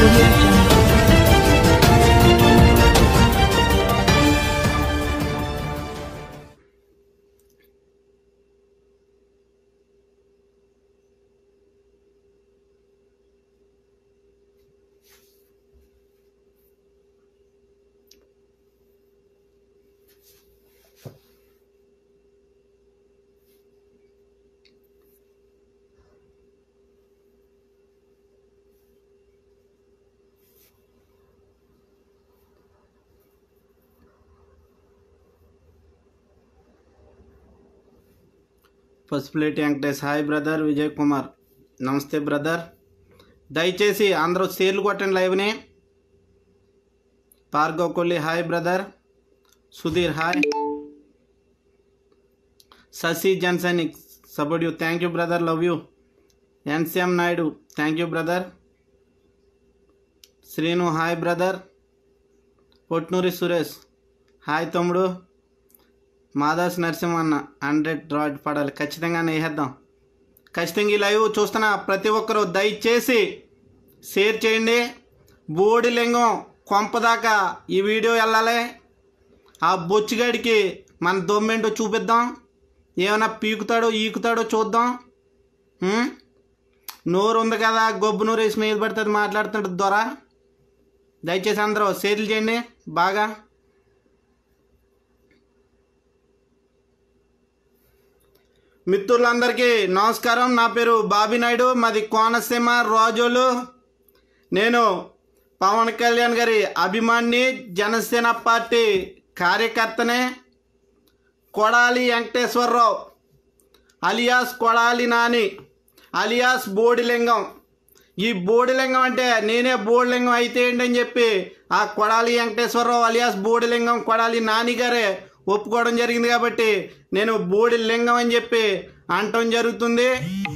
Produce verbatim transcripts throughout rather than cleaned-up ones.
audio jungle. Pasupuleti Venkatesh hi brother. Vijay Kumar నమస్తే brother. దయచేసి అందరూ షేర్లు కొట్టండి లైవ్ని. Bhargav Kolli hi brother. Sudheer hi. Sasi Janasainik support you thank you brother, love you. NCM Naidu thank you brother. Srinu hi brother. Potnuri Suresh hi తమ్ముడు. Madas నరసింహన్న hundred drought పడాలి, ఖచ్చితంగా వేసేద్దాం. ఖచ్చితంగా ఈ లైవ్ చూస్తున్న ప్రతి ఒక్కరూ దయచేసి షేర్ చేయండి. బోడిలింగం కొంపదాకా ఈ వీడియో వెళ్ళాలి. ఆ బొచ్చుగాడికి మన దొమ్మేంటో చూపిద్దాం. ఏమైనా పీకుతాడో ఈకుతాడో చూద్దాం. నోరు ఉంది కదా, గొబ్బు నోరు వేసి మీద పడుతుంది మాట్లాడుతుంటే ద్వారా. దయచేసి అందరూ షేర్లు చేయండి బాగా. మిత్రులందరికీ నమస్కారం. నా పేరు బాబీ నాయుడు, మాది కోనసీమ రాజోలు. నేను పవన్ కళ్యాణ్ గారి అభిమాని, జనసేన పార్టీ కార్యకర్తనే. Kodali Venkateswararao alias Kodali Nani alias Bodilingam. ఈ బోడిలింగం అంటే నేనే బోడిలింగం అయితే ఏంటని చెప్పి ఆ కొడాలి వెంకటేశ్వరరావు అలియాస్ బోడిలింగం కొడాలి నాని గారే ఒప్పుకోవడం జరిగింది. కాబట్టి నేను బోడి లింగం అని చెప్పి అనటం జరుగుతుంది.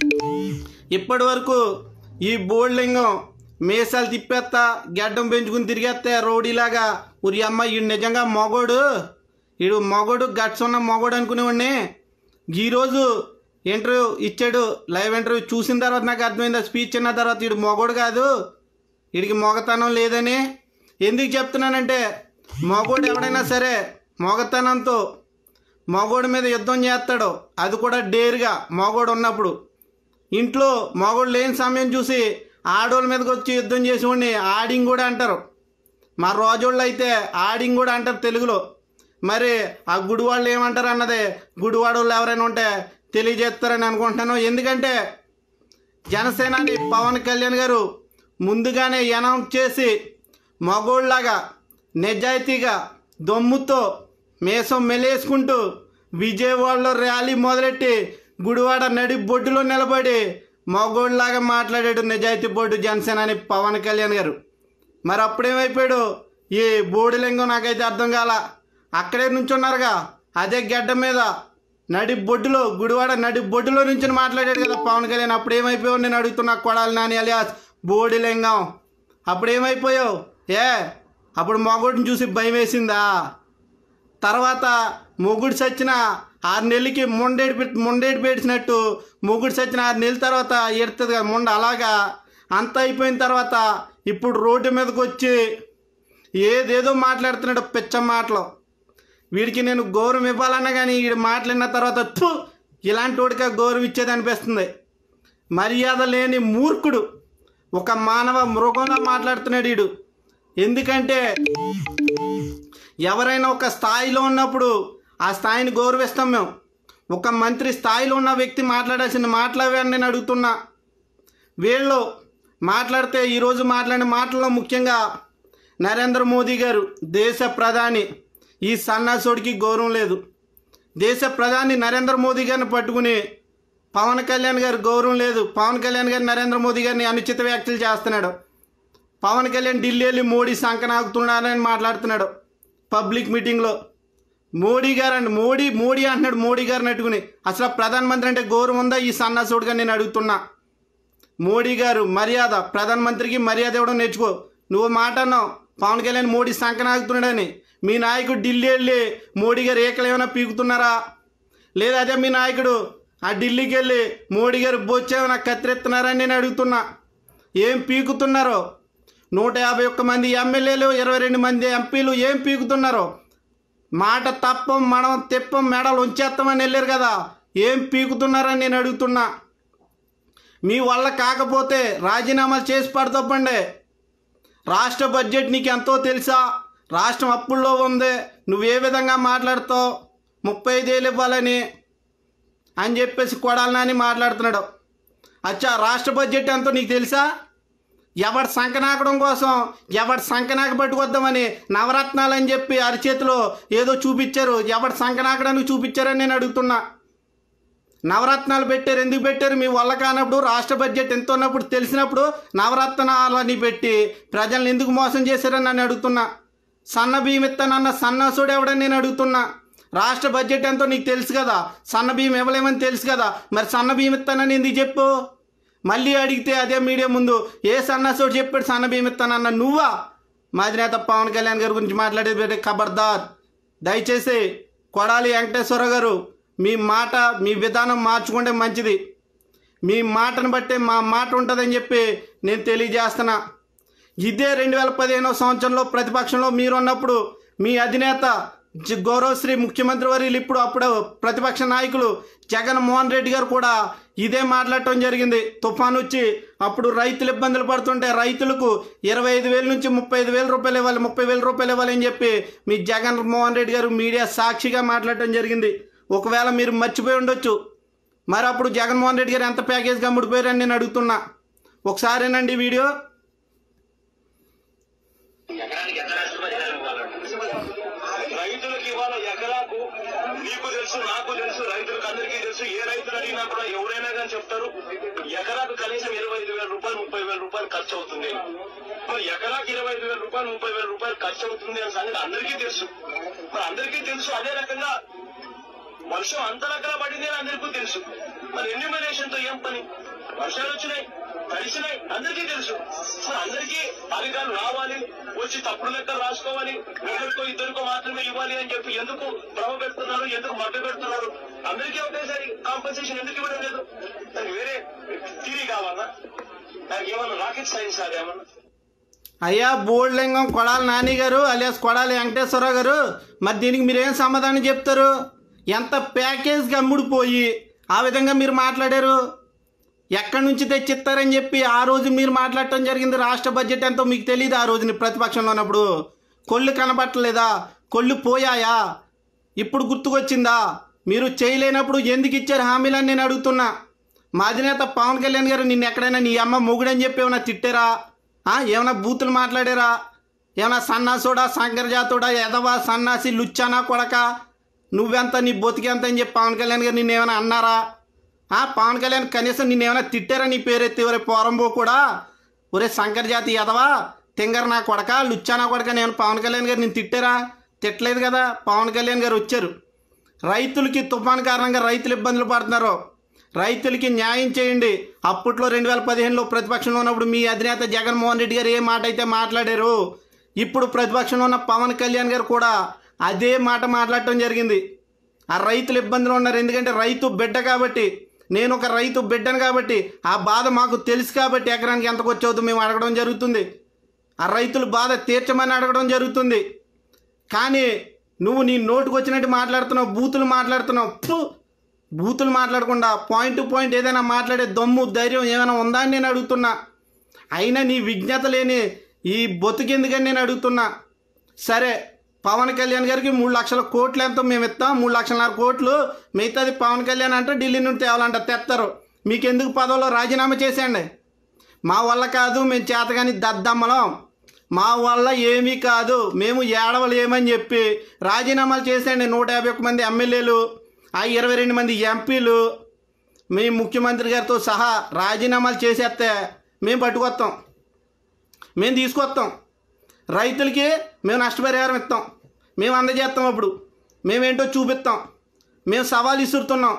ఇప్పటి వరకు ఈ బోడి లింగం మీసాలు తిప్పేస్తా, గడ్డం పెంచుకుని తిరిగేస్తే రౌడీలాగా ఉరి అమ్మ ఈడు నిజంగా మొగోడు, ఈడు మొగోడు గట్స్ ఉన్న మొగోడు అనుకునేవాడిని. ఈరోజు ఇంటర్వ్యూ ఇచ్చాడు, లైవ్ ఇంటర్వ్యూ చూసిన తర్వాత నాకు అర్థమైంది. స్పీచ్ విన్న తర్వాత ఈడు మొగోడు కాదు, వీడికి మొగతనం లేదని. ఎందుకు చెప్తున్నానంటే మొగోడు ఎవడైనా సరే మొగతనంతో మగోడి మీద యుద్ధం చేస్తాడు, అది కూడా డేర్గా మగోడు ఉన్నప్పుడు. ఇంట్లో మగోడు లేని సమయం చూసి ఆడోళ్ళ మీదకి వచ్చి యుద్ధం చేసేవాడిని ఆడింగ్ కూడా అంటారు. మా రోజోళ్ళు అయితే ఆడింగ్ కూడా అంటారు తెలుగులో. మరి ఆ గుడివాళ్ళు ఏమంటారు అన్నదే గుడివాడోళ్ళు ఎవరైనా ఉంటే తెలియజేస్తారని అనుకుంటున్నాను. ఎందుకంటే జనసేనాని పవన్ కళ్యాణ్ గారు ముందుగానే అనౌన్స్ చేసి మగోళ్ళలాగా నిజాయితీగా దమ్ముతో మేసం మెలేసుకుంటూ విజయవాడలో ర్యాలీ మొదలెట్టి గుడివాడ నడి బొడ్డులో నిలబడి మగోళ్ళలాగా మాట్లాడాడు నిజాయితీ బొడ్డు జనసేనాని పవన్ కళ్యాణ్ గారు. మరి అప్పుడేమైపోయాడు ఈ బోడిలింగం నాకైతే అర్థం కాల. అక్కడే నుంచున్నారుగా అదే గడ్డ మీద నడి బొడ్డులో గుడివాడ నడి బొడ్డులో నుంచి మాట్లాడాడు కదా పవన్ కళ్యాణ్. అప్పుడేమైపోయావు నేను అడుగుతున్నా కొడాలి నాని అలియాస్ బోడిలింగం. అప్పుడేమైపోయావు? ఏ అప్పుడు మగోడిని చూసి భయం వేసిందా? తర్వాత మొగుడు చచ్చిన ఆరు నెలలకి మొండేడి పెట్టి మొండేడి పెట్టినట్టు మొగుడు చచ్చిన ఆరు నెలల తర్వాత ఎడుతుంది కదా మొండ, అలాగా అంత అయిపోయిన తర్వాత ఇప్పుడు రోడ్డు మీదకి వచ్చి ఏదేదో మాట్లాడుతున్నాడు పిచ్చ మాటలు. వీడికి నేను గౌరవం ఇవ్వాలన్నా కానీ వీడు మాట్లాడిన తర్వాత థు ఇలాంటి వాడికి గౌరవం ఇచ్చేది అనిపిస్తుంది. మర్యాద లేని మూర్ఖుడు, ఒక మానవ మృగంలా మాట్లాడుతున్నాడు వీడు. ఎందుకంటే ఎవరైనా ఒక స్థాయిలో ఉన్నప్పుడు ఆ స్థాయిని గౌరవిస్తాం మేము. ఒక మంత్రి స్థాయిలో ఉన్న వ్యక్తి మాట్లాడాల్సిన మాట్లాడాలని నేను అడుగుతున్నా. వీళ్ళు మాట్లాడితే ఈరోజు మాట్లాడిన మాటల్లో ముఖ్యంగా నరేంద్ర మోదీ గారు దేశ ప్రధాని, ఈ సన్నాసుడికి గౌరవం లేదు. దేశ ప్రధాని నరేంద్ర మోదీ గారిని పట్టుకుని పవన్ కళ్యాణ్ గారు గౌరవం లేదు. పవన్ కళ్యాణ్ గారు నరేంద్ర మోదీ గారిని అనుచిత వ్యాఖ్యలు చేస్తున్నాడు. పవన్ కళ్యాణ్ ఢిల్లీ వెళ్ళి మోడీ సంకనాగుతున్నాడని మాట్లాడుతున్నాడు పబ్లిక్ మీటింగ్లో. మోడీ గారు అండి మోడీ మోడీ అంటున్నాడు మోడీ గారిని అట్టుకుని. అసలు ప్రధానమంత్రి అంటే గౌరవం ఉందా ఈ సన్నాసుడిగా నేను అడుగుతున్నా. మోడీ గారు మర్యాద, ప్రధానమంత్రికి మర్యాద ఇవ్వడం నేర్చుకో. నువ్వు మాట అన్నావు పవన్ కళ్యాణ్ మోడీ సంకనాగుతున్నాడని. మీ నాయకుడు ఢిల్లీ వెళ్ళి మోడీ గారు ఏకలు ఏమైనా పీకుతున్నారా? లేదా అదే మీ నాయకుడు ఆ ఢిల్లీకి వెళ్ళి మోడీ గారు బొచ్చేమైనా కత్తిరెత్తున్నారని నేను అడుగుతున్నా. ఏం పీకుతున్నారో నూట యాభై ఒక్క మంది ఎమ్మెల్యేలు ఇరవై రెండు మంది ఎంపీలు ఏం పీకుతున్నారు? మాట తప్పం మనం తిప్పం మెడలు ఉంచేస్తామని వెళ్ళారు కదా, ఏం పీకుతున్నారని నేను అడుగుతున్నా. మీ వల్ల కాకపోతే రాజీనామాలు చేసి పడతప్పండి. రాష్ట్ర బడ్జెట్ నీకు ఎంతో తెలుసా? రాష్ట్రం అప్పుల్లో ఉంది, నువ్వు ఏ విధంగా మాట్లాడుతావు? ముప్పై ఐదేళ్ళు ఇవ్వాలని అని చెప్పేసి కొడాలని మాట్లాడుతున్నాడు. అచ్చా, రాష్ట్ర బడ్జెట్ ఎంతో నీకు తెలుసా? ఎవరి సంకనాకడం కోసం ఎవరి సంకనాక పట్టుకొద్దామని నవరత్నాలు అని చెప్పి అరిచేతిలో ఏదో చూపించారు. ఎవరి సంకనాకడానికి చూపించారని నేను అడుగుతున్నా. నవరత్నాలు పెట్టారు, ఎందుకు పెట్టారు? మీ వల్ల కానప్పుడు, రాష్ట్ర బడ్జెట్ ఎంత ఉన్నప్పుడు తెలిసినప్పుడు నవరత్నాలని పెట్టి ప్రజల్ని ఎందుకు మోసం చేశారని నన్ను అడుగుతున్నా. సన్న బియ్యం ఇస్తానన్న సన్నాసుడు ఎవడని నేను అడుగుతున్నా. రాష్ట్ర బడ్జెట్ ఎంతో నీకు తెలుసు కదా, సన్న బియ్యం ఇవ్వలేమని తెలుసు కదా, మరి సన్న బియ్యం ఇస్తానని ఎందుకు చెప్పు? మళ్ళీ అడిగితే అదే మీడియా ముందు ఏ సన్నాసుడు చెప్పాడు సన్న బియ్యం ఇస్తానన్న? నువ్వా? మా అధినేత పవన్ కళ్యాణ్ గారి గురించి మాట్లాడేది ఖబర్దార్. దయచేసి కొడాలి వెంకటేశ్వర గారు, మీ మాట మీ విధానం మార్చుకుంటే మంచిది. మీ మాటను బట్టే మా మాట ఉంటుందని చెప్పి నేను తెలియజేస్తున్నా. ఇదే రెండు వేల పదిహేనవ సంవత్సరంలో ప్రతిపక్షంలో మీరున్నప్పుడు మీ అధినేత గౌరవశ్రీ ముఖ్యమంత్రి వర్యులు, ఇప్పుడు అప్పుడు ప్రతిపక్ష నాయకులు జగన్మోహన్ రెడ్డి గారు కూడా ఇదే మాట్లాడటం జరిగింది. తుఫాను వచ్చి అప్పుడు రైతులు ఇబ్బందులు పడుతుంటే రైతులకు ఇరవై ఐదు వేల నుంచి ముప్పై ఐదు వేల రూపాయలు ఇవ్వాలి, ముప్పై వేల రూపాయలు ఇవ్వాలి అని చెప్పి మీ జగన్మోహన్ రెడ్డి గారు మీడియా సాక్షిగా మాట్లాడటం జరిగింది. ఒకవేళ మీరు మర్చిపోయి ఉండొచ్చు. మరి అప్పుడు జగన్మోహన్ రెడ్డి గారు ఎంత ప్యాకేజ్గా అమ్ముడిపోయారని నేను అడుగుతున్నా. ఒకసారేనండి వీడియో. రైతులకు ఇవాళ ఎకరాకు నీకు తెలుసు, నాకు తెలుసు, రైతులకు అందరికీ తెలుసు. ఏ రైతులు అడిగినా కూడా ఎవరైనా కానీ చెప్తారు, ఎకరాకు కనీసం ఇరవై ఐదు వేల రూపాయలు ముప్పై వేల రూపాయలు ఖర్చు అవుతుంది. మరి ఎకరాకు ఇరవై ఐదు వేల రూపాయలు ముప్పై వేల రూపాయలు ఖర్చు అవుతుంది అనే సంగతి అందరికీ తెలుసు. మరి అందరికీ తెలుసు. అదే రకంగా వర్షం అంత రకాల పడింది అని అందరికీ తెలుసు. మరి ఎన్యూమరేషన్ తో ఏం పని? వర్షాలు వచ్చినాయి, తడిసినాయి, అందరికీ తెలుసు. మరి అందరికీ అధికారులు రావాలి, వచ్చి తప్పుడు లెక్కలు రాసుకోవాలి, ఒకరికో ఇద్దరికో మాత్రమే ఇవ్వాలి అని చెప్పి ఎందుకు భ్రమ పెడుతున్నారు, ఎందుకు మభ్య పెడుతున్నారు? అందరికీ ఒకేసారి కాంపెన్సేషన్ ఎందుకు ఇవ్వడం లేదు? దానికి వేరే థియరీ కావాలా? దానికి ఏమన్నా రాకెట్ సైన్స్ అదేమన్నా? అయ్యా బోల్లింగం కొడాలి నాని గారు అలియాస్ కొడాలి వెంకటేశ్వరరావు గారు, మరి దీనికి మీరేం సమాధానం చెప్తారు? ఎంత ప్యాకేజ్గా అమ్ముడిపోయి ఆ విధంగా మీరు మాట్లాడారు? ఎక్కడి నుంచి తెచ్చిస్తారని చెప్పి ఆ రోజు మీరు మాట్లాడటం జరిగింది. రాష్ట్ర బడ్జెట్ ఎంతో మీకు తెలియదు? ఆ రోజుని ప్రతిపక్షంలో ఉన్నప్పుడు కొళ్ళు కనబట్టలేదా? కొళ్ళు పోయాయా? ఇప్పుడు గుర్తుకొచ్చిందా? మీరు చేయలేనప్పుడు ఎందుకు ఇచ్చారు హామీలని నేను అడుగుతున్నా. మా అధినేత పవన్ కళ్యాణ్ గారు నిన్ను ఎక్కడైనా నీ అమ్మ మొగుడని చెప్పి ఏమైనా తిట్టారా? ఏమైనా బూతులు మాట్లాడారా? ఏమైనా సన్నాసుడా, సంకరజాతుడా, ఎదవా, సన్నాసి, లుచ్చానా కొడక, నువ్వెంత, నీ బొతికెంత అని చెప్పి పవన్ కళ్యాణ్ గారు నిన్నేమైనా అన్నారా? పవన్ కళ్యాణ్ కనీసం నిన్నేమైనా తిట్టారా? నీ పేరెత్తి ఒరే పోరంబో కూడా, ఒరే సంకరజాతి ఎదవా, తింగర నా కొడక, లుచ్చానా కొడక, నేను పవన్ కళ్యాణ్ గారు నేను తిట్టారా? తిట్టలేదు కదా. పవన్ కళ్యాణ్ గారు వచ్చారు, రైతులకి తుఫాను కారణంగా రైతులు ఇబ్బందులు పడుతున్నారు, రైతులకి న్యాయం చేయండి. అప్పట్లో రెండు వేల పదిహేనులో ప్రతిపక్షంలో ఉన్నప్పుడు మీ అధినేత జగన్మోహన్ రెడ్డి గారు ఏ మాట అయితే మాట్లాడారు, ఇప్పుడు ప్రతిపక్షంలో ఉన్న పవన్ కళ్యాణ్ గారు కూడా అదే మాట మాట్లాడటం జరిగింది. ఆ రైతులు ఇబ్బందులు ఉన్నారు, ఎందుకంటే రైతు బిడ్డ కాబట్టి, నేను ఒక రైతు బిడ్డను కాబట్టి ఆ బాధ మాకు తెలుసు కాబట్టి ఎకరానికి ఎంతకు వచ్చవుతుందో మేము అడగడం జరుగుతుంది. ఆ రైతుల బాధ తీర్చమని అడగడం జరుగుతుంది. కానీ నువ్వు నీ నోటుకు వచ్చినట్టు మాట్లాడుతున్నావు, బూతులు మాట్లాడుతున్నావు. బూతులు మాట్లాడకుండా పాయింట్ టు పాయింట్ ఏదైనా మాట్లాడే దమ్ము ధైర్యం ఏమైనా ఉందా అని నేను అడుగుతున్నా. అయినా నీ విజ్ఞత లేని ఈ బతుకెందుకని నేను అడుగుతున్నా. సరే, పవన్ కళ్యాణ్ గారికి మూడు లక్షల కోట్లు ఎంతో మేము ఇస్తాం, మూడు లక్షలన్నర కోట్లు, మిగతాది పవన్ కళ్యాణ్ అంటే ఢిల్లీ నుండి తేవాలంట, తెస్తారు. మీకెందుకు పదవిలో రాజీనామా చేసేయండి. మా వల్ల కాదు, మేము చేతగాని దద్దమ్మలం, మా వల్ల ఏమీ కాదు, మేము ఏడవలేమని చెప్పి రాజీనామాలు చేసేయండి. నూట యాభై ఒక్క మంది ఎమ్మెల్యేలు, ఆ ఇరవై రెండు మంది ఎంపీలు, మీ ముఖ్యమంత్రి గారితో సహా రాజీనామాలు చేసేస్తే మేము పట్టుకొస్తాం, మేము తీసుకొస్తాం. రైతులకి మేము నష్టపరిహారం ఇస్తాం, మేము అందజేస్తాం. అప్పుడు మేమేంటో చూపిస్తాం. మేము సవాల్ ఇసురుతున్నాం.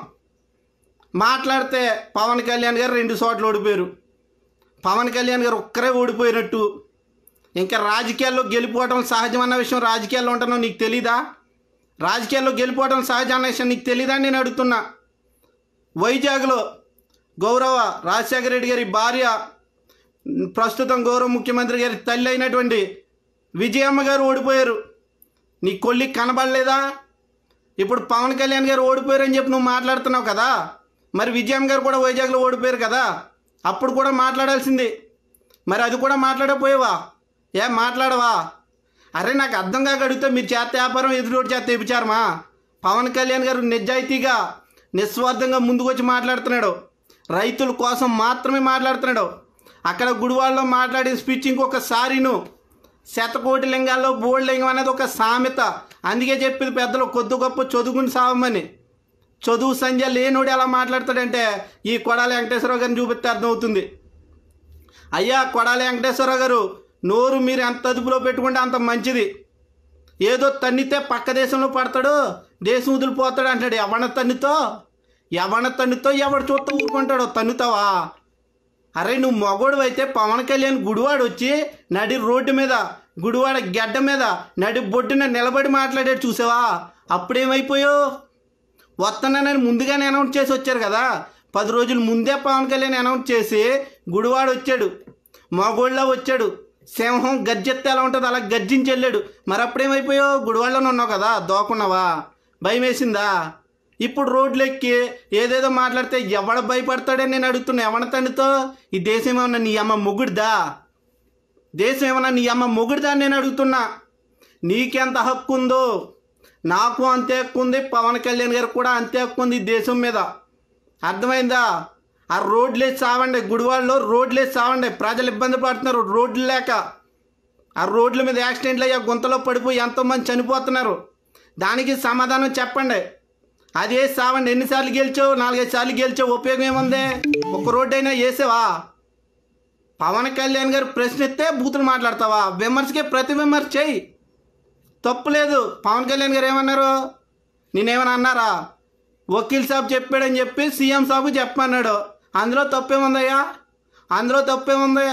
మాట్లాడితే పవన్ కళ్యాణ్ గారు రెండు చోట్ల ఓడిపోయారు. పవన్ కళ్యాణ్ గారు ఒక్కరే ఓడిపోయినట్టు. ఇంకా రాజకీయాల్లో గెలిపోవడం సహజం అన్న విషయం రాజకీయాల్లో ఉంటున్నావు నీకు తెలీదా? రాజకీయాల్లో గెలిపోవడం సహజం అన్న విషయం నీకు తెలీదా అని నేను అడుగుతున్నా. వైజాగ్లో గౌరవ రాజశేఖర రెడ్డి గారి భార్య ప్రస్తుతం గౌరవ ముఖ్యమంత్రి గారి తల్లి అయినటువంటి విజయమ్మ గారు ఓడిపోయారు. నీ కొల్లి కనబడలేదా? ఇప్పుడు పవన్ కళ్యాణ్ గారు ఓడిపోయారు అని చెప్పి నువ్వు మాట్లాడుతున్నావు కదా, మరి విజయమ్మ గారు కూడా వైజాగ్లో ఓడిపోయారు కదా, అప్పుడు కూడా మాట్లాడాల్సింది. మరి అది కూడా మాట్లాడకపోయావా? ఏ మాట్లాడవా? అరే నాకు అర్థం కాక అడిగితే మీరు చేత వ్యాపారం ఎదురోటి చేత తెప్పించారమా? పవన్ కళ్యాణ్ గారు నిజాయితీగా నిస్వార్థంగా ముందుకు వచ్చి మాట్లాడుతున్నాడు, రైతుల కోసం మాత్రమే మాట్లాడుతున్నాడు. అక్కడ గుడివాడలో మాట్లాడిన స్పీచ్ ఇంకొకసారిను శతకోటి లింగాల్లో బోల్డ్ లింగం అనేది ఒక సామెత. అందుకే చెప్పింది పెద్దలు కొద్ది గొప్ప చదువుకుని సావమని. చదువు సంధ్య లేనోడు ఎలా మాట్లాడతాడంటే ఈ కొడాలి వెంకటేశ్వరరావు గారిని చూపిస్తే అర్థమవుతుంది. అయ్యా కొడాలి వెంకటేశ్వరరావు గారు, నోరు మీరు ఎంత అదుపులో పెట్టుకుంటే అంత మంచిది. ఏదో తన్నితే పక్క దేశంలో పడతాడు, దేశం వదిలిపోతాడు అంటాడు. ఎవడ తన్నుతో ఎవడ తన్నుతో ఎవడు చూస్తా ఊరుకుంటాడో తన్నుతావా? అరే నువ్వు మగోడు అయితే పవన్ కళ్యాణ్ గుడివాడ వచ్చి నడి రోడ్డు మీద గుడివాడ గడ్డ మీద నడి బొడ్డున నిలబడి మాట్లాడాడు చూసావా? అప్పుడేమైపోయావు? వస్తున్నానని ముందుగానే అనౌన్స్ చేసి వచ్చారు కదా, పది రోజుల ముందే పవన్ కళ్యాణ్ అనౌన్స్ చేసి గుడివాడ వచ్చాడు, మగోళ్ళ వచ్చాడు. సింహం గర్జెత్తే ఎలా ఉంటుంది అలా గర్జించి వెళ్ళాడు. మరి అప్పుడేమైపోయావు? గుడివాడలోనే ఉన్నావు కదా, దోకున్నావా? భయం వేసిందా? ఇప్పుడు రోడ్లు ఎక్కి ఏదేదో మాట్లాడితే ఎవడ భయపడతాడని నేను అడుగుతున్నా. ఎవడ తండ్రితో ఈ దేశం ఏమన్నా నీ అమ్మ మొగుడుదా? దేశం ఏమన్నా నీ అమ్మ మొగుడుదా అని నేను అడుగుతున్నా. నీకెంత హక్కు ఉందో నాకు అంతే హక్కు ఉంది, పవన్ కళ్యాణ్ గారికి కూడా అంతే హక్కు ఉంది ఈ దేశం మీద. అర్థమైందా? ఆ రోడ్లు వేసి చావండి, గుడివాడలో రోడ్లు వేసి చావండి. ప్రజలు ఇబ్బంది పడుతున్నారు రోడ్లు లేక. ఆ రోడ్ల మీద యాక్సిడెంట్లు అయ్యా గుంతలో పడిపోయి ఎంతోమంది చనిపోతున్నారు. దానికి సమాధానం చెప్పండి. అది వేసి చావండి. ఎన్నిసార్లు గెలిచావు? నాలుగైదు సార్లు గెలిచావు, ఉపయోగం ఏముంది? ఒక రోడ్డు అయినా వేసావా? పవన్ కళ్యాణ్ గారు ప్రశ్నిస్తే బూతులు మాట్లాడతావా? విమర్శకే ప్రతి విమర్శ చేయి, తప్పులేదు. పవన్ కళ్యాణ్ గారు ఏమన్నారు? నేనేమన్నా అన్నారా? వకీల్ సాబ్ చెప్పాడని చెప్పి సీఎం సాబు చెప్పమన్నాడు. అందులో తప్పేముందయ్యా? అందులో తప్పేముంది?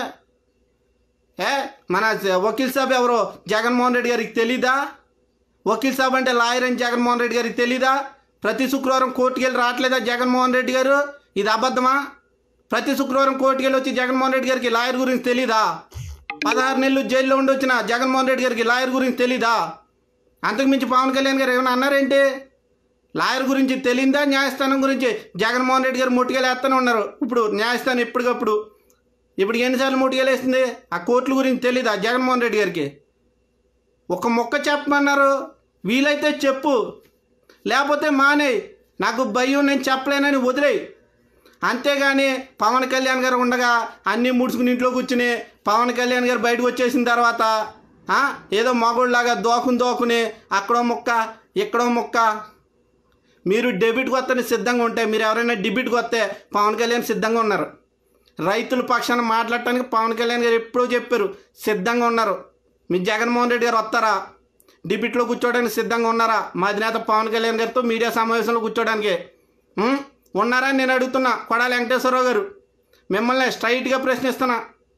ఏ మన వకీల్ సాబ్ ఎవరో జగన్మోహన్ రెడ్డి గారికి తెలీదా? వకీల్ సాబ్ అంటే లాయర్ అని జగన్మోహన్ రెడ్డి గారికి తెలీదా? ప్రతి శుక్రవారం కోర్టుకి వెళ్ళి రావట్లేదా జగన్మోహన్ రెడ్డి గారు? ఇది అబద్ధమా? ప్రతి శుక్రవారం కోర్టుకి వెళ్ళి వచ్చి జగన్మోహన్ రెడ్డి గారికి లాయర్ గురించి తెలీదా? పదహారు నెలలు జైల్లో ఉండి వచ్చిన జగన్మోహన్ రెడ్డి గారికి లాయర్ గురించి తెలీదా? అంతకుమించి పవన్ కళ్యాణ్ గారు ఏమైనా అన్నారేంటి? లాయర్ గురించి తెలియదా? న్యాయస్థానం గురించి జగన్మోహన్ రెడ్డి గారు ముట్టుకెళ్ళేస్తూనే ఉన్నారు. ఇప్పుడు న్యాయస్థానం ఎప్పటికప్పుడు ఇప్పుడు ఎన్నిసార్లు ముట్టుకెళ్ళేస్తుంది? ఆ కోర్టుల గురించి తెలీదా జగన్మోహన్ రెడ్డి గారికి? ఒక మొక్క చెప్పమన్నారు, వీలైతే చెప్పు, లేకపోతే మానే. నాకు భయం, నేను చెప్పలేనని వదిలేయి. అంతేగాని పవన్ కళ్యాణ్ గారు ఉండగా అన్నీ ముడుచుకుని ఇంట్లో కూర్చుని పవన్ కళ్యాణ్ గారు బయటకు వచ్చేసిన తర్వాత ఏదో మగోళ్ళలాగా దోకుని దోకుని అక్కడో మొక్క ఇక్కడో మొక్క. మీరు డెబిట్కి వస్తే సిద్ధంగా ఉంటే, మీరు ఎవరైనా డెబిట్కి వస్తే పవన్ కళ్యాణ్ సిద్ధంగా ఉన్నారు. రైతుల పక్షాన మాట్లాడటానికి పవన్ కళ్యాణ్ గారు ఎప్పుడూ చెప్పారు సిద్ధంగా ఉన్నారు. మీ జగన్మోహన్ రెడ్డి గారు వస్తారా? డిబిట్లో కూర్చోడానికి సిద్ధంగా ఉన్నారా? మా అధినేత పవన్ కళ్యాణ్ గారితో మీడియా సమావేశంలో కూర్చోడానికి ఉన్నారా అని నేను అడుగుతున్నా. కొడాలి వెంకటేశ్వరరావు గారు, మిమ్మల్ని స్ట్రైట్గా ప్రశ్నిస్తున్నా.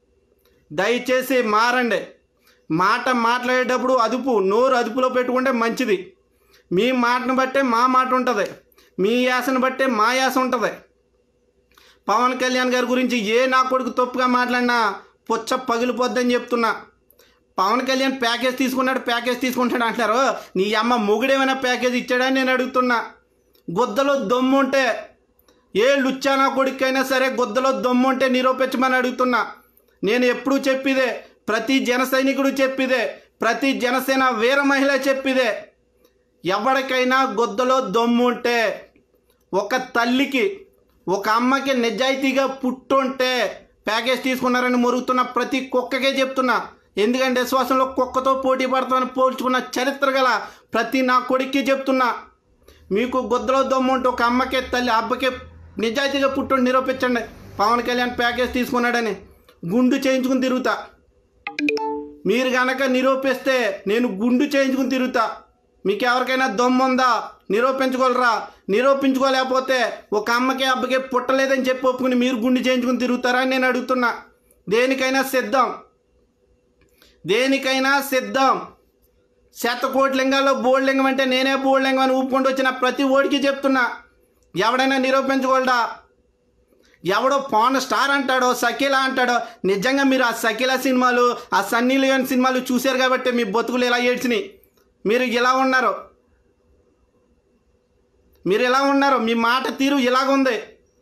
దయచేసి మారండి. మాట మాట్లాడేటప్పుడు అదుపు, నోరు అదుపులో పెట్టుకుంటే మంచిది. మీ మాటను బట్టే మా మాట ఉంటుంది, మీ యాసను బట్టే మా యాస ఉంటుంది. పవన్ కళ్యాణ్ గారి గురించి ఏ నా కొడుకు తప్పుగా మాట్లాడినా పుచ్చ పగిలిపోద్దని చెప్తున్నా. పవన్ కళ్యాణ్ ప్యాకేజ్ తీసుకున్నాడు, ప్యాకేజ్ తీసుకుంటాడు అంటున్నారు. నీ అమ్మ మొగుడేమైనా ప్యాకేజ్ ఇచ్చాడని నేను అడుగుతున్నా. గుద్దలో దమ్ము ఉంటే, ఏ లుచ్చానా కొడుకైనా సరే గుద్దలో దమ్ము ఉంటే నిరూపించమని అడుగుతున్నా. నేను ఎప్పుడూ చెప్పిదే, ప్రతి జన సైనికుడు చెప్పిదే, ప్రతి జనసేన వీర మహిళ చెప్పిదే, ఎవరికైనా గుద్దలో దమ్ము ఉంటే, ఒక తల్లికి ఒక అమ్మకి నిజాయితీగా పుట్టుంటే ప్యాకేజ్ తీసుకున్నారని మొరుగుతున్న ప్రతి కుక్కకే చెప్తున్నా. ఎందుకంటే విశ్వాసంలో కుక్కతో పోటీ పడతామని పోల్చుకున్న చరిత్ర గల ప్రతి నా కొడుక్కి చెప్తున్నా. మీకు గుద్దలో దమ్ము ఉంటే ఒక అమ్మకే తల్లి అబ్బకే నిజాయితీగా పుట్టుండి నిరూపించండి పవన్ కళ్యాణ్ ప్యాకేజ్ తీసుకున్నాడని. గుండు చేయించుకుని తిరుగుతా. మీరు కనుక నిరూపిస్తే నేను గుండు చేయించుకుని తిరుగుతా. మీకు ఎవరికైనా దమ్ముందా? నిరూపించుకోగలరా? నిరూపించుకోలేకపోతే ఒక అమ్మకే అబ్బకే పుట్టలేదని చెప్పి ఒప్పుకుని మీరు గుండు చేయించుకుని తిరుగుతారా అని నేను అడుగుతున్నా. దేనికైనా సిద్ధం, దేనికైనా సిద్ధం. శతకోటి లింగాల్లో బోల్డ్ లింగం అంటే నేనే బోల్డ్ లింగం అని ఊపుకుంటూ వచ్చిన ప్రతి ఓడికి చెప్తున్నా. ఎవడైనా నిరూపించుకోగలడా? ఎవడో పాన్ స్టార్ అంటాడో సకీలా అంటాడో. నిజంగా మీరు ఆ సకీలా సినిమాలు, ఆ సన్నీ లియోన్ సినిమాలు చూశారు కాబట్టి మీ బతుకులు ఇలా ఏడ్చినాయి. మీరు ఇలా ఉన్నారు, మీరు ఎలా ఉన్నారు, మీ మాట తీరు ఇలాగుంది.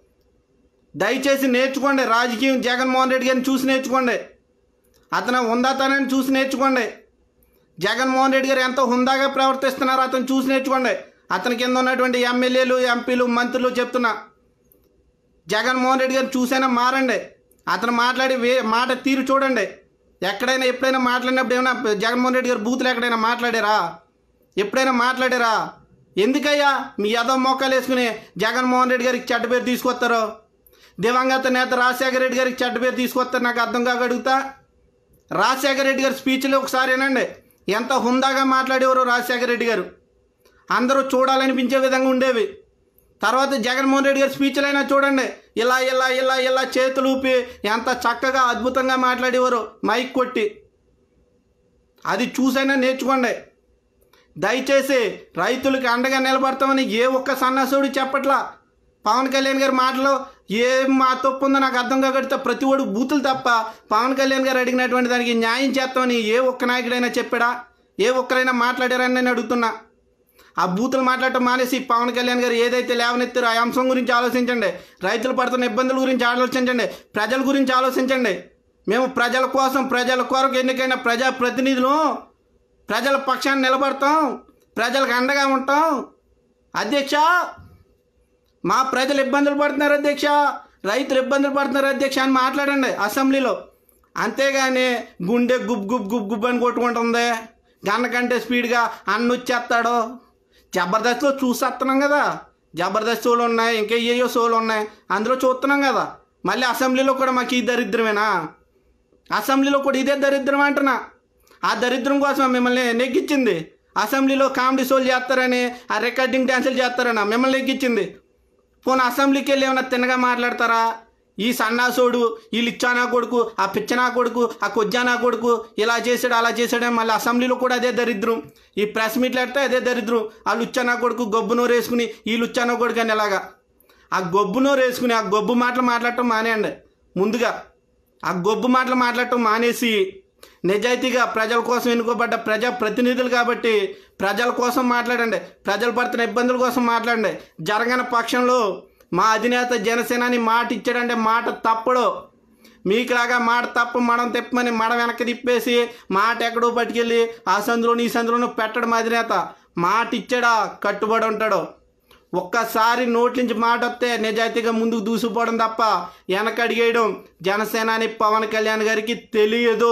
దయచేసి నేర్చుకోండి. రాజకీయం జగన్మోహన్ రెడ్డి గారిని చూసి నేర్చుకోండి. అతను హుందాతనాన్ని చూసి నేర్చుకోండి. జగన్మోహన్ రెడ్డి గారు ఎంతో హుందాగా ప్రవర్తిస్తున్నారు, అతను చూసి నేర్చుకోండి. అతని కింద ఉన్నటువంటి ఎమ్మెల్యేలు, ఎంపీలు, మంత్రులు చెప్తున్నా, జగన్మోహన్ రెడ్డి గారిని చూసైనా మారండి. అతను మాట్లాడి వే మాట తీరు చూడండి. ఎక్కడైనా ఎప్పుడైనా మాట్లాడినప్పుడు ఏమైనా జగన్మోహన్ రెడ్డి గారు బూతులు ఎక్కడైనా మాట్లాడారా? ఎప్పుడైనా మాట్లాడారా? ఎందుకయ్యా మీ ఏదో మోకాలు వేసుకుని జగన్మోహన్ రెడ్డి గారికి చెడ్డ పేరు తీసుకొస్తారు? దివంగత నేత రాజశేఖర రెడ్డి గారికి చెడ్డ పేరు తీసుకొస్తారు. నాకు అర్థం కాక అడుగుతా. రాజశేఖర రెడ్డి గారి స్పీచ్లు ఒకసారి వినండి, ఎంత హుందాగా మాట్లాడేవారు రాజశేఖర రెడ్డి గారు. అందరూ చూడాలనిపించే విధంగా ఉండేవి. తర్వాత జగన్మోహన్ రెడ్డి గారి స్పీచ్లైనా చూడండి, ఇలా ఇలా ఇలా ఇలా చేతులు ఊపి ఎంత చక్కగా అద్భుతంగా మాట్లాడేవారు మైక్ కొట్టి. అది చూసైనా నేర్చుకోండి. దయచేసి రైతులకి అండగా నిలబడతామని ఏ ఒక్క సన్నాసుడు చెప్పట్లా. పవన్ కళ్యాణ్ గారి మాటలో ఏం మా తప్పు ఉందో నాకు అర్థం కాకడితే ప్రతి ఒడు బూతులు తప్ప పవన్ కళ్యాణ్ గారు అడిగినటువంటి దానికి న్యాయం చేస్తామని ఏ ఒక్క నాయకుడైనా చెప్పాడా? ఏ ఒక్కరైనా మాట్లాడారని నేను అడుగుతున్నా. ఆ బూతులు మాట్లాడటం మానేసి పవన్ కళ్యాణ్ గారు ఏదైతే లేవనెత్తారో ఆ అంశం గురించి ఆలోచించండి. రైతులు పడుతున్న ఇబ్బందుల గురించి ఆలోచించండి. ప్రజల గురించి ఆలోచించండి. మేము ప్రజల కోసం, ప్రజల కొరకు ఎన్నికైన ప్రజాప్రతినిధులు, ప్రజల పక్షాన్ని నిలబడతాం, ప్రజలకు అండగా ఉంటాం. అధ్యక్ష, మా ప్రజలు ఇబ్బందులు పడుతున్నారు అధ్యక్ష, రైతులు ఇబ్బందులు పడుతున్నారు అధ్యక్ష అని మాట్లాడండి అసెంబ్లీలో. అంతేగాని గుండె గుబ్ గుబ్ గుబ్ గుబ్ అని కొట్టుకుంటుంది. గన్న కంటే స్పీడ్గా అన్న వచ్చేస్తాడు. జబర్దస్త్లో చూసేస్తున్నాం కదా, జబర్దస్త్ షోలు ఉన్నాయి, ఇంకా ఏయో షోలు ఉన్నాయి, అందులో చూస్తున్నాం కదా. మళ్ళీ అసెంబ్లీలో కూడా మాకు ఈ దరిద్రమేనా? అసెంబ్లీలో కూడా ఇదే దరిద్రం అంటున్నా. ఆ దరిద్రం కోసం మిమ్మల్ని నెగ్గించింది. అసెంబ్లీలో కామెడీ షోలు చేస్తారని, ఆ రికార్డింగ్ డ్యాన్సులు చేస్తారని మిమ్మల్ని నెగ్గించింది. పోనీ అసెంబ్లీకి వెళ్ళి ఏమైనా తిన్నగా మాట్లాడతారా? ఈ సన్నాసోడు, ఈ లిచ్చానా కొడుకు, ఆ పిచ్చనా కొడుకు, ఆ కొజ్జానా కొడుకు ఇలా చేశాడు అలా చేశాడని మళ్ళీ అసెంబ్లీలో కూడా అదే దరిద్రం. ఈ ప్రెస్ మీట్లు పెడితే అదే దరిద్రం. ఆ లుచ్చానా కొడుకు గొబ్బు నోరు వేసుకుని ఈ లుచ్చానా కొడుకు అని ఇలాగా ఆ గొబ్బు నోరు వేసుకుని ఆ గొబ్బు మాటలు మాట్లాడటం మానేయండి. ముందుగా ఆ గొబ్బు మాటలు మాట్లాడటం మానేసి నిజాయితీగా ప్రజల కోసం ఎన్నుకోబడ్డ ప్రజా ప్రతినిధులు కాబట్టి ప్రజల కోసం మాట్లాడండి. ప్రజలు పడుతున్న ఇబ్బందుల కోసం మాట్లాడండి. జరగని పక్షంలో మా అధినేత జనసేనాని మాట ఇచ్చాడంటే మాట తప్పడు. మీకులాగా మాట తప్ప మడం తిప్పమని మడ వెనక్కి తిప్పేసి మాట ఎక్కడో పట్టుకెళ్ళి ఆ సందులోని ఈ సందులోనూ పెట్టడం అధినేత. మాట ఇచ్చాడా కట్టుబడి ఉంటాడు. ఒక్కసారి నోటి నుంచి మాట వస్తే నిజాయితీగా ముందుకు దూసిపోవడం తప్ప వెనకడిగేయడం జనసేనాని పవన్ కళ్యాణ్ గారికి తెలియదు.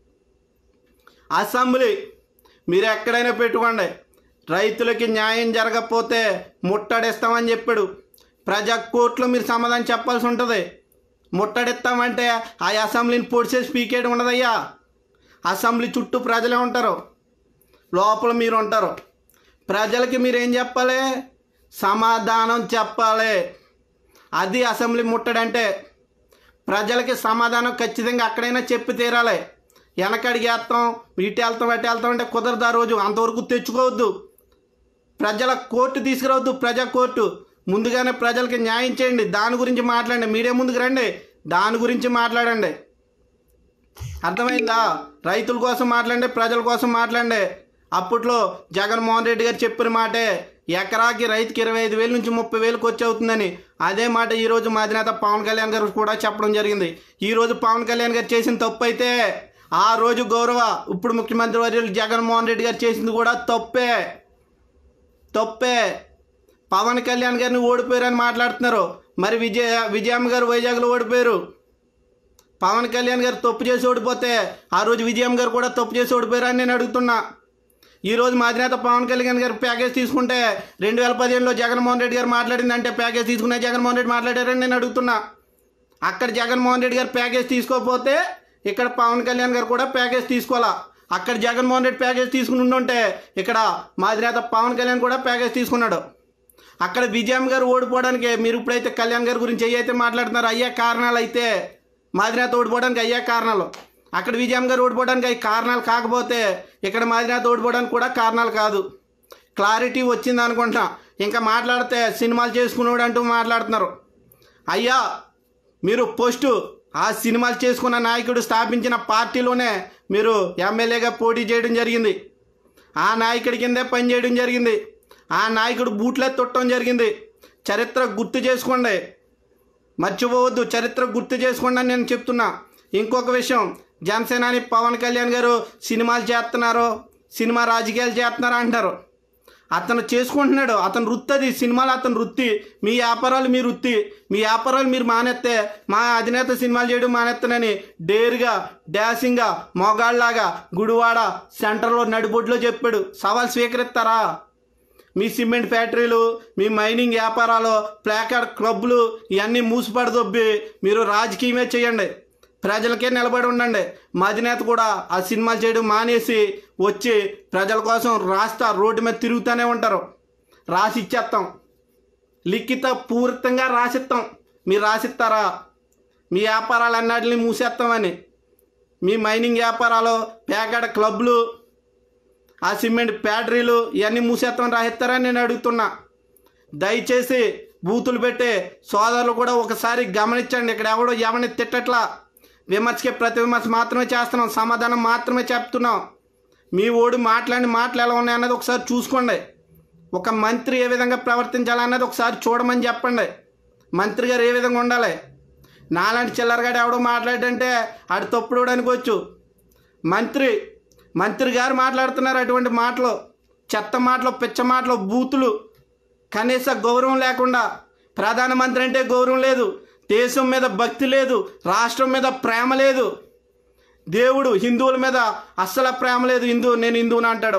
అసెంబ్లీ మీరు ఎక్కడైనా పెట్టుకోండి. రైతులకి న్యాయం జరగకపోతే ముట్టడిస్తామని చెప్పాడు. ప్రజా కోర్టులో మీరు సమాధానం చెప్పాల్సి ఉంటుంది. ముట్టడిస్తామంటే ఆ అసెంబ్లీని పొడిచేసి పీకేయడం ఉండదయ్యా. అసెంబ్లీ చుట్టూ ప్రజలే ఉంటారు, లోపల మీరు ఉంటారు. ప్రజలకి మీరేం చెప్పాలి? సమాధానం చెప్పాలి. అది అసెంబ్లీ ముట్టడంటే. ప్రజలకి సమాధానం ఖచ్చితంగా అక్కడైనా చెప్పి తీరాలి. వెనకడిగేస్తాం, ఇటు వెళ్తాం అటు వెళ్తాం అంటే కుదరదు. ఆ రోజు అంతవరకు తెచ్చుకోవద్దు. ప్రజల కోర్టు తీసుకురావద్దు. ప్రజా కోర్టు ముందుగానే ప్రజలకి న్యాయం చేయండి. దాని గురించి మాట్లాడండి. మీడియా ముందుకు రండి, దాని గురించి మాట్లాడండి. అర్థమైందా? రైతుల కోసం మాట్లాడండి, ప్రజల కోసం మాట్లాడండి. అప్పట్లో జగన్మోహన్ రెడ్డి గారు చెప్పిన మాటే ఎకరాకి రైతుకి ఇరవై ఐదు వేల నుంచి ముప్పై వేలకు వచ్చి అవుతుందని. అదే మాట ఈరోజు మా అధినేత పవన్ కళ్యాణ్ గారు కూడా చెప్పడం జరిగింది. ఈరోజు పవన్ కళ్యాణ్ గారు చేసిన తప్పు అయితే ఆ రోజు గౌరవ ఇప్పుడు ముఖ్యమంత్రి వర్యులు జగన్మోహన్ రెడ్డి గారు చేసింది కూడా తప్పే తప్పే పవన్ కళ్యాణ్ గారిని ఓడిపోయారని మాట్లాడుతున్నారు. మరి విజయ విజయమ్మ గారు వైజాగ్లో ఓడిపోయారు. పవన్ కళ్యాణ్ గారు తప్పు చేసి ఓడిపోతే ఆ రోజు విజయమ్మ గారు కూడా తప్పు చేసి ఓడిపోయారని నేను అడుగుతున్నా. ఈరోజు మా అధినేత పవన్ కళ్యాణ్ గారు ప్యాకేజ్ తీసుకుంటే రెండు వేల పదిహేనులో జగన్మోహన్ రెడ్డి గారు మాట్లాడిందంటే ప్యాకేజ్ తీసుకునే జగన్మోహన్ రెడ్డి మాట్లాడారని నేను అడుగుతున్నా. అక్కడ జగన్మోహన్ రెడ్డి గారు ప్యాకేజ్ తీసుకోకపోతే ఇక్కడ పవన్ కళ్యాణ్ గారు కూడా ప్యాకేజ్ తీసుకోవాలా. అక్కడ జగన్మోహన్ రెడ్డి ప్యాకేజ్ తీసుకుని ఉంటే ఇక్కడ మా అధినేత పవన్ కళ్యాణ్ కూడా ప్యాకేజ్ తీసుకున్నాడు. అక్కడ విజయమ్మ గారు ఓడిపోవడానికి మీరు ఇప్పుడైతే కళ్యాణ్ గారి గురించి ఏ అయితే మాట్లాడుతున్నారో అయ్యే కారణాలు అయితే మా అధినేత ఓడిపోవడానికి అయ్యే కారణాలు. అక్కడ విజయమ్మ గారు ఓడిపోవడానికి అవి కారణాలు కాకపోతే ఇక్కడ మా అధినేత ఓడిపోవడానికి కూడా కారణాలు కాదు. క్లారిటీ వచ్చింది అనుకుంటా. ఇంకా మాట్లాడితే సినిమాలు చేసుకున్నాడు అంటూ మాట్లాడుతున్నారు. అయ్యా మీరు పోస్టు ఆ సినిమాలు చేసుకున్న నాయకుడు స్థాపించిన పార్టీలోనే మీరు ఎమ్మెల్యేగా పోటీ చేయడం జరిగింది. ఆ నాయకుడి కిందే పనిచేయడం జరిగింది. ఆ నాయకుడు బూట్లే తొట్టడం జరిగింది. చరిత్ర గుర్తు చేసుకోండి, మర్చిపోవద్దు. చరిత్ర గుర్తు చేసుకోండి అని నేను చెప్తున్నా. ఇంకొక విషయం, జనసేనాని పవన్ కళ్యాణ్ గారు సినిమాలు చేస్తున్నారు, సినిమా రాజకీయాలు చేస్తున్నారు అంటారు. అతను చేసుకుంటున్నాడు, అతను వృత్తి అది. సినిమాలు అతను వృత్తి. మీ వ్యాపారాలు మీ వృత్తి. మీ వ్యాపారాలు మీరు మానేస్తే మా అధినేత సినిమాలు చేయడం మానేస్తానని డేరుగా డాషింగ్గా మొగాళ్ళలాగా గుడివాడ సెంటర్లో నడిబొడ్లో చెప్పాడు. సవాల్ స్వీకరిస్తారా? మీ సిమెంట్ ఫ్యాక్టరీలు, మీ మైనింగ్ వ్యాపారాలు, ప్లాకార్డ్ క్లబ్లు ఇవన్నీ మూసిపడదొబ్బి మీరు రాజకీయమే చేయండి, ప్రజలకే నిలబడి ఉండండి. మా అధినేత కూడా ఆ సినిమాలు చేయడం మానేసి వచ్చి ప్రజల కోసం రాస్తా రోడ్డు మీద తిరుగుతూనే ఉంటారు. రాసి ఇచ్చేస్తాం, లిఖిత పూర్తిగా రాసిస్తాం. మీరు రాసిస్తారా? మీ వ్యాపారాలు అన్నిటిని మూసేస్తామని. మీ మైనింగ్ వ్యాపారాలు, ప్యాకెట్ క్లబ్లు, ఆ సిమెంట్ ఫ్యాక్టరీలు ఇవన్నీ మూసేస్తామని రాసిస్తారని నేను అడుగుతున్నా. దయచేసి బూతులు పెట్టే సోదరులు కూడా ఒకసారి గమనించండి. ఇక్కడ ఎవడో ఎవరిని తిట్టట్లా, విమర్శకే ప్రతి విమర్శ మాత్రమే చేస్తున్నాం, సమాధానం మాత్రమే చెప్తున్నాం. మీ ఓడి మాట్లాడిన మాటలు ఎలా ఉన్నాయన్నది ఒకసారి చూసుకోండి. ఒక మంత్రి ఏ విధంగా ప్రవర్తించాలన్నది ఒకసారి చూడమని చెప్పండి. మంత్రి గారు ఏ విధంగా ఉండాలి. నాలాంటి చిల్లరగాడు ఎవడో మాట్లాడంటే ఆడు తప్పుడు అనుకోవచ్చు. మంత్రి మంత్రి గారు మాట్లాడుతున్నారు అటువంటి మాటలు, చెత్త మాటలు, పిచ్చ మాటలు, బూతులు, కనీస గౌరవం లేకుండా. ప్రధానమంత్రి అంటే గౌరవం లేదు, దేశం మీద భక్తి లేదు, రాష్ట్రం మీద ప్రేమ లేదు, దేవుడు హిందువుల మీద అస్సలు ప్రేమ లేదు. హిందూ నేను హిందువుని అంటాడు,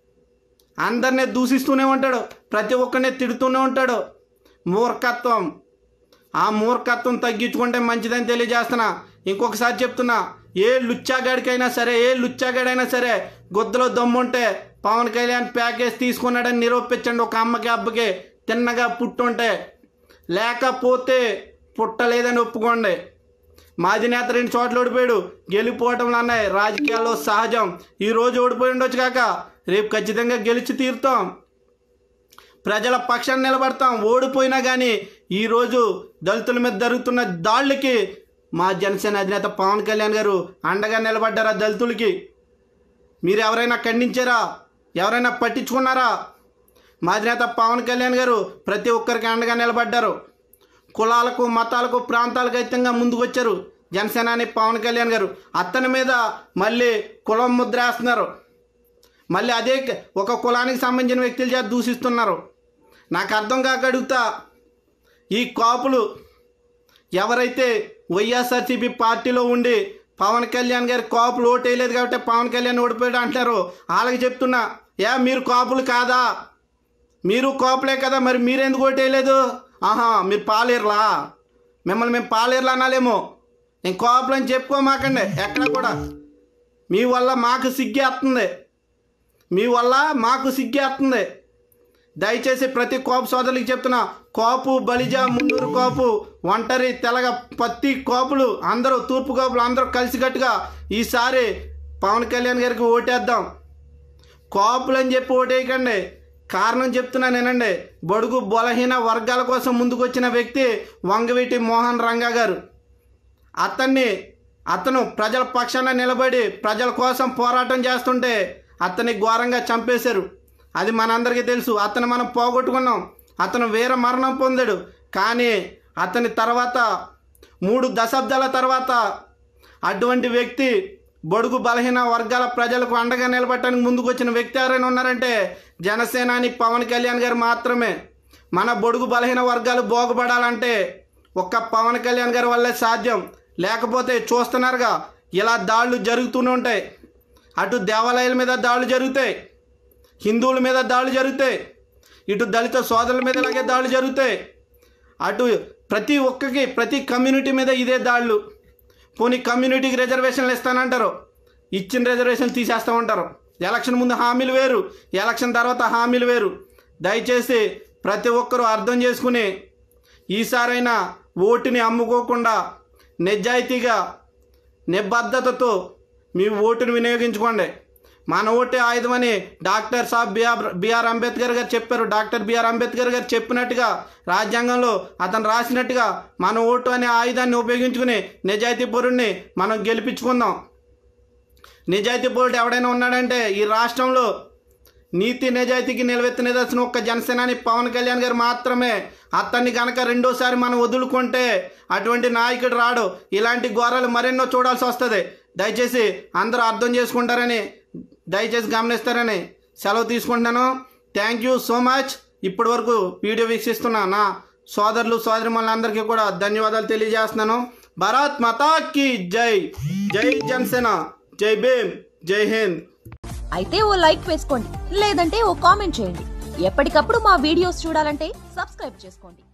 అందరినీ దూషిస్తూనే ఉంటాడు, ప్రతి ఒక్కరిని తిడుతూనే ఉంటాడు. మూర్ఖత్వం. ఆ మూర్ఖత్వం తగ్గించుకుంటే మంచిదని తెలియజేస్తున్నా. ఇంకొకసారి చెప్తున్నా, ఏ లుచ్చాగాడికైనా సరే, ఏ లుచ్చాగాడైనా సరే గుద్దలో దమ్ముంటే పవన్ కళ్యాణ్ ప్యాకేజ్ తీసుకున్నాడని నిరూపించండి. ఒక అమ్మకి అబ్బకి తిన్నగా పుట్టుంటే, లేకపోతే పుట్టలేదని ఒప్పుకోండి. మా అధినేత రెండు చోట్ల ఓడిపోయాడు, గెలిపోవటంలో అన్నాయి రాజకీయాల్లో సహజం. ఈరోజు ఓడిపోయి ఉండొచ్చు కాక రేపు ఖచ్చితంగా గెలిచి తీరుతాం, ప్రజల పక్షాన్ని నిలబడతాం. ఓడిపోయినా కానీ ఈరోజు దళితుల మీద జరుగుతున్న దాడులకి మా జనసేన అధినేత పవన్ కళ్యాణ్ గారు అండగా నిలబడ్డారా? దళితులకి మీరు ఎవరైనా ఖండించారా? ఎవరైనా పట్టించుకున్నారా? మా అధినేత పవన్ కళ్యాణ్ గారు ప్రతి ఒక్కరికి అండగా నిలబడ్డారు. కులాలకు, మతాలకు, ప్రాంతాలకు అతీతంగా ముందుకు వచ్చారు జనసేనాని పవన్ కళ్యాణ్ గారు. అతని మీద మళ్ళీ కులం ముద్ర వేస్తున్నారు. మళ్ళీ అదే ఒక కులానికి సంబంధించిన వ్యక్తుల చేత దూషిస్తున్నారు. నాకు అర్థం కాక అడుగుతా, ఈ కాపులు ఎవరైతే వైఎస్ఆర్సీపీ పార్టీలో ఉండి పవన్ కళ్యాణ్ గారి కాపులు ఓటు వేయలేదు కాబట్టి పవన్ కళ్యాణ్ ఓడిపోయాడు అంటారు, వాళ్ళకి చెప్తున్నా, ఏ మీరు కాపులు కాదా? మీరు కాపులే కదా, మరి మీరెందుకు ఓటు వేయలేదు? ఆహా, మీరు పాలేరులా? మిమ్మల్ని మేము పాలేరులా అనాలేమో. నేను కాపులు అని చెప్పుకోమాకండి ఎక్కడ కూడా. మీ వల్ల మాకు సిగ్గేస్తుంది, మీ వల్ల మాకు సిగ్గేస్తుంది. దయచేసి ప్రతి కోపు సోదరులకి చెప్తున్నా, కోపు, బలిజ, మున్నూరు కోపు, ఒంటరి, తెలగ, పత్తి కోపులు అందరూ, తూర్పు కోపులు అందరూ కలిసికట్టుగా ఈసారి పవన్ కళ్యాణ్ గారికి ఓటేద్దాం. కోపులు అని చెప్పి ఓటేయకండి. కారణం చెప్తున్నా నేనండి. బడుగు బలహీన వర్గాల కోసం ముందుకు వచ్చిన వ్యక్తి వంగవీటి మోహన్ రంగా గారు. అతన్ని అతను ప్రజల పక్షాన నిలబడి ప్రజల కోసం పోరాటం చేస్తుంటే అతన్ని ఘోరంగా చంపేశారు. అది మనందరికీ తెలుసు. అతను మనం పోగొట్టుకున్నాం. అతను వీర మరణం పొందాడు. కానీ అతని తర్వాత మూడు దశాబ్దాల తర్వాత అటువంటి వ్యక్తి బడుగు బలహీన వర్గాల ప్రజలకు అండగా నిలబడటానికి ముందుకు వచ్చిన వ్యక్తి ఎవరైనా ఉన్నారంటే జనసేనాని పవన్ కళ్యాణ్ గారు మాత్రమే. మన బడుగు బలహీన వర్గాలు బాగుపడాలంటే ఒక్క పవన్ కళ్యాణ్ గారి వల్లే సాధ్యం. లేకపోతే చూస్తున్నారుగా ఇలా దాడులు జరుగుతూనే ఉంటాయి. అటు దేవాలయాల మీద దాడులు జరుగుతాయి, హిందువుల మీద దాడులు జరుగుతాయి, ఇటు దళిత సోదరుల మీద ఇలాగే దాడులు జరుగుతాయి, అటు ప్రతి ఒక్కరికి ప్రతి కమ్యూనిటీ మీద ఇదే దాడులు. పోనీ కమ్యూనిటీకి రిజర్వేషన్లు ఇస్తానంటారు, ఇచ్చిన రిజర్వేషన్ తీసేస్తామంటారు. ఎలక్షన్ ముందు హామీలు వేరు, ఎలక్షన్ తర్వాత హామీలు వేరు. దయచేసి ప్రతి ఒక్కరూ అర్థం చేసుకుని ఈసారైనా ఓటుని అమ్ముకోకుండా నిజాయితీగా నిబద్ధతతో మీ ఓటును వినియోగించుకోండి. మన ఓటే ఆయుధం అని డాక్టర్ సాబ్ బిఆర్ బిఆర్ అంబేద్కర్ గారు చెప్పారు. డాక్టర్ బిఆర్ అంబేద్కర్ గారు చెప్పినట్టుగా రాజ్యాంగంలో అతను రాసినట్టుగా మన ఓటు అనే ఆయుధాన్ని ఉపయోగించుకుని నిజాయితీ పౌరుడిని మనం గెలిపించుకుందాం. నిజాయితీ పౌరుడు ఎవడైనా ఉన్నాడంటే ఈ రాష్ట్రంలో నీతి నిజాయితీకి నిలవెత్తి నిదర్శనం ఒక్క జనసేనాని పవన్ కళ్యాణ్ గారు మాత్రమే. అతన్ని కనుక రెండోసారి మనం వదులుకుంటే అటువంటి నాయకుడు రాడు. ఇలాంటి ఘోరాలు మరెన్నో చూడాల్సి వస్తుంది. దయచేసి అందరూ అర్థం చేసుకుంటారని, దయచేసి గమనిస్తారని సెలవు తీసుకుంటున్నాను. Thank you so much. ఇప్పటి వరకు వీడియో వీక్షిస్తున్న నా సోదరులు సోదరిమణులందరికీ కూడా ధన్యవాదాలు తెలియజేస్తున్నాను. భారత్ మాతా కీ జై. జై జనసేన, జై భీమ్, జై హింద్. అయితే ఓ లైక్ వేసుకోండి, లేదంటే ఓ కామెంట్ చేయండి. ఎప్పటికప్పుడు మా వీడియోస్ చూడాలంటే సబ్స్క్రైబ్ చేసుకోండి.